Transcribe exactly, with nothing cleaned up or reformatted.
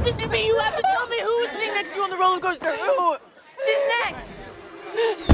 listen to me. You have to tell me who was sitting next to you on the roller coaster. Who? She's next.